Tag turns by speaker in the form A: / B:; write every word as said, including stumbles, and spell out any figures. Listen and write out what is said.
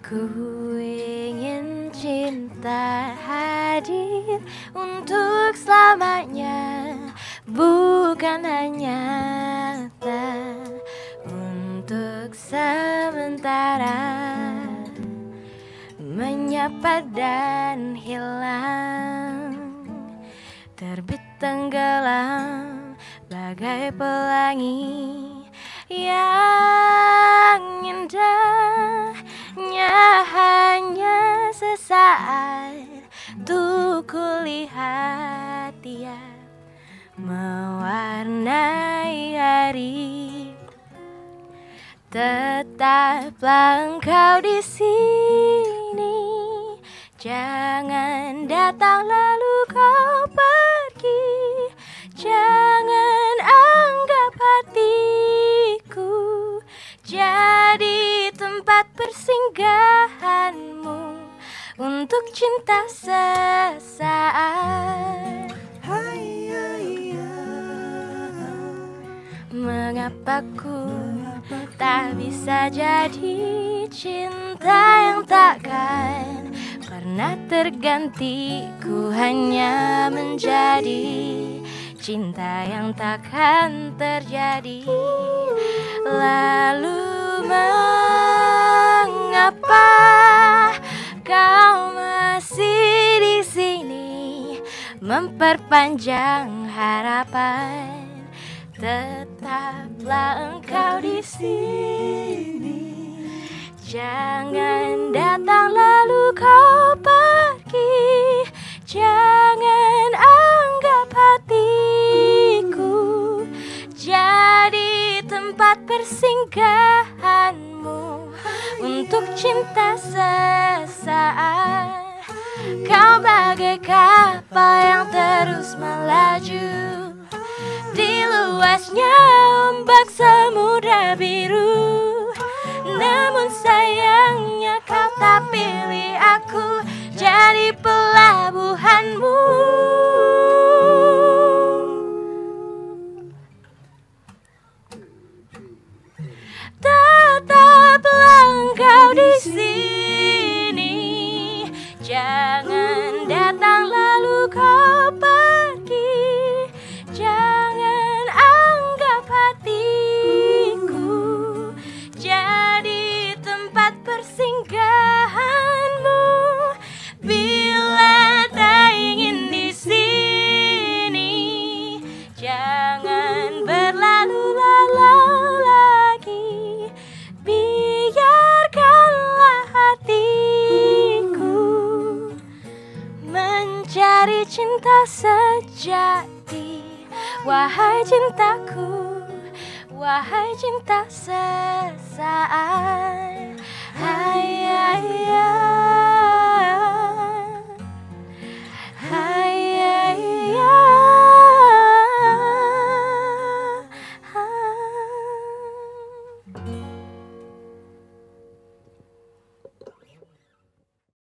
A: Ku ingin cinta hadir untuk selamanya, bukan hanya untuk sementara, menyapa dan hilang, terbit tenggelam bagai pelangi yang indahnya hanya sesaat tuh kulihat dia mewarnai hari. Tetaplah engkau di sini, jangan datang lalu kau pergi. Jangan anggap hatiku jadi tempat persinggahanmu untuk cinta sesaat. Mengapa ku tak bisa jadi cinta yang takkan pernah terganti? Ku hanya menjadi cinta yang takkan terjadi. Lalu mengapa kau masih di sini memperpanjang harapan? Tetaplah engkau di sini, jangan datang lalu kau pergi. Jangan anggap hatiku jadi tempat persinggahanmu untuk cinta sesaat. Kau bagai kapal yang terus melaju di luasnya ombak samudra biru. Namun sayangnya kau tak pilih aku jadi pelabuhanmu. Tetaplah engkau di sini, jangan datang lalu kau pergi. Jangan anggap hatiku jadi tempat persinggahanmu. Bila tak ingin di sini, jangan berlalu-lalang lagi. Biarkanlah hatiku mencari cinta sejati. Wahai cintaku, wahai cinta sesaat. Hai, hai, hai.